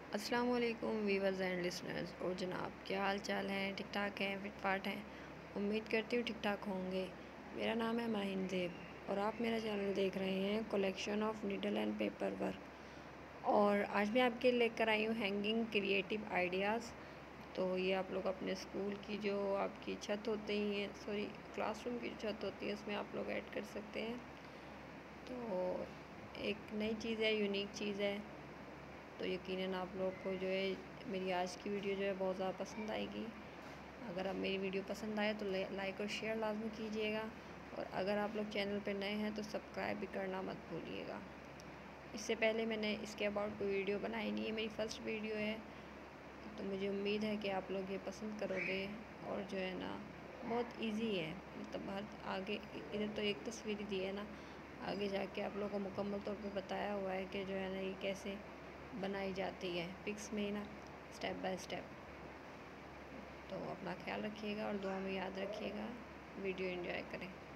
अस्सलाम वालेकुम viewers and listeners. और जनाब, क्या हाल चाल हैं? ठीक ठाक हैं? फिट फाट हैं? उम्मीद करती हूँ ठीक ठाक होंगे। मेरा नाम है माहिन ज़ेब और आप मेरा चैनल देख रहे हैं collection of needle and paper work. और आज मैं आपके लेकर आई हूँ हैंगिंग क्रिएटिव आइडियाज़। तो ये आप लोग अपने स्कूल की जो आपकी छत होती है, सॉरी क्लासरूम की जो छत होती है, उसमें आप लोग ऐड कर सकते हैं। तो एक नई चीज़ है, यूनिक चीज़ है। तो यकीनन आप लोग को जो है मेरी आज की वीडियो जो है बहुत ज़्यादा पसंद आएगी। अगर आप मेरी वीडियो पसंद आए तो लाइक और शेयर लाजमी कीजिएगा। और अगर आप लोग चैनल पर नए हैं तो सब्सक्राइब भी करना मत भूलिएगा। इससे पहले मैंने इसके अबाउट कोई वीडियो बनाई नहीं है, मेरी फ़र्स्ट वीडियो है। तो मुझे उम्मीद है कि आप लोग ये पसंद करोगे। और जो है ना, बहुत इजी है, मतलब हर आगे इधर तो एक तस्वीर ही दी है ना, आगे जाके आप लोगों को मुकम्मल तौर पे बताया हुआ है कि जो है ना ये कैसे बनाई जाती है, पिक्स में ही ना, स्टेप बाय स्टेप। तो अपना ख्याल रखिएगा और दुआ में याद रखिएगा। वीडियो एंजॉय करें।